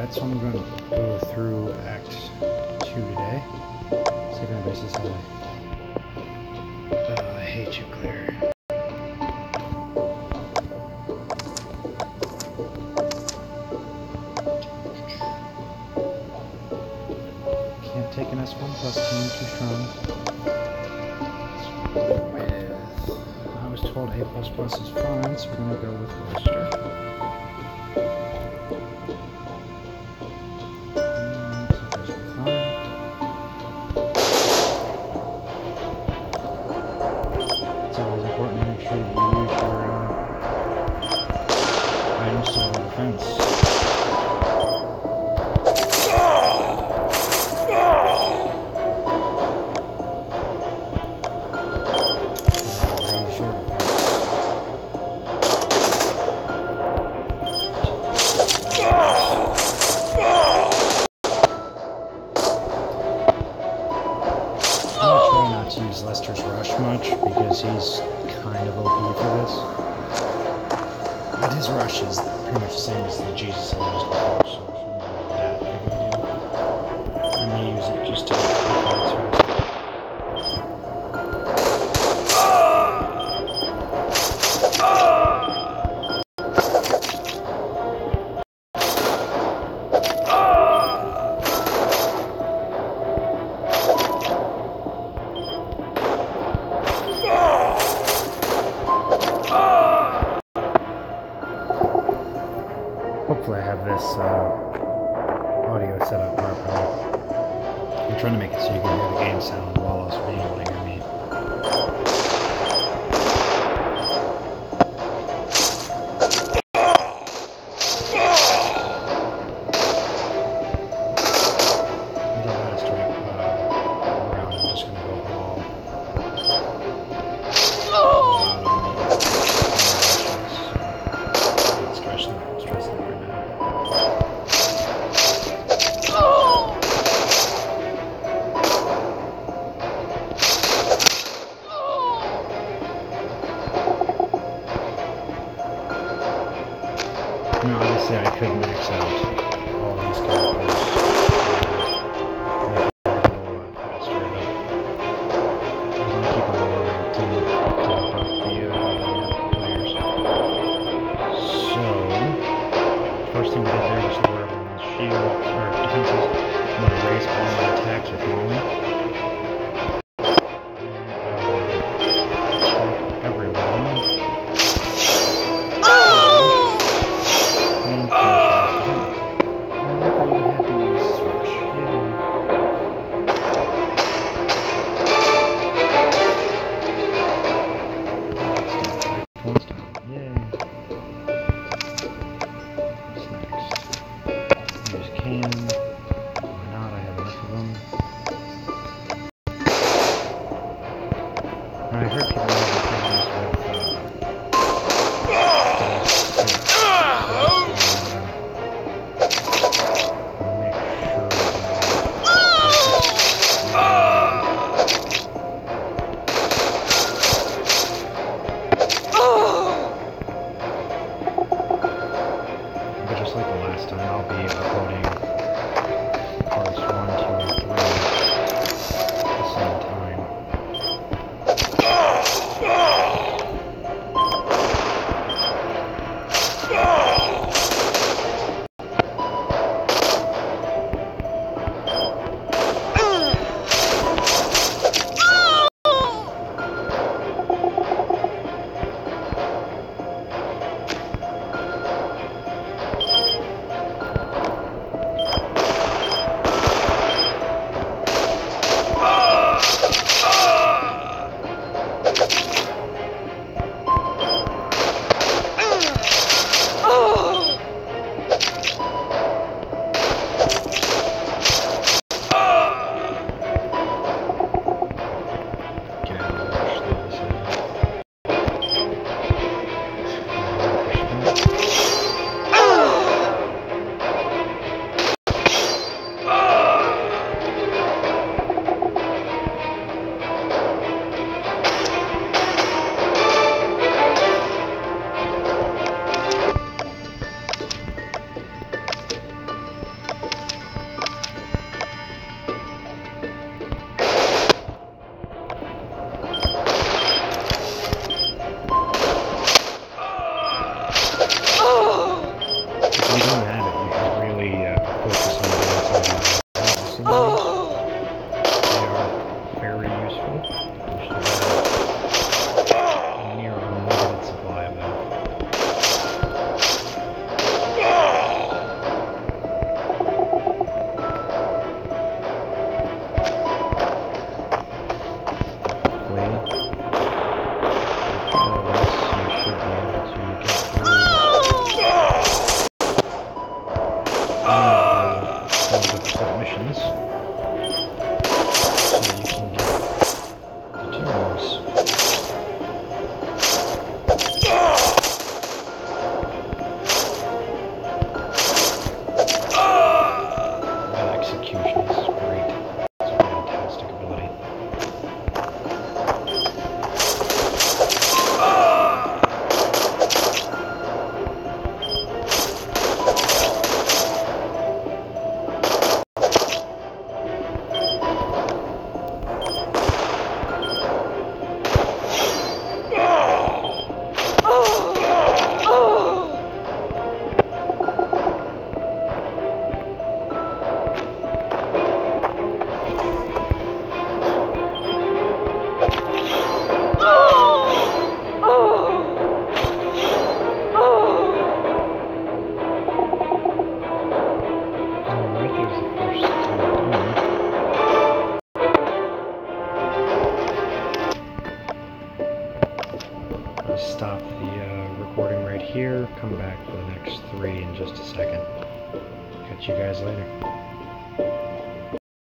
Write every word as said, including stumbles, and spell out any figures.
Alright, so I'm going to go through Act two today. See if anybody says hello. Oh, I hate you, Claire. Can't take an S one plus team, too strong. I was told A plus plus is fine, so we're going to go with Oyster. He's kind of O P for this. But his rush is pretty much the same as the Jesus I used before, so that I may use it just to get the cards first. Hopefully I have this uh, audio set up properly. I'm trying to make it so you can hear the game sound while also being able to hear me. The last uh, round, I'm just going to go all. Stressing, stressing right now. No, obviously I could max out all these characters. Make it a little faster, but I'm going to keep a lower rate to top up the uh, players. So, first thing we did there was lower everyone's shields, or defenses. I'm going to raise all my attacks with Molly. I heard people have problems with uh, make sure but just like the last time, I'll be uploading parts one, two, and three at the same time. stop the uh, recording right here, come back for the next three in just a second. Catch you guys later.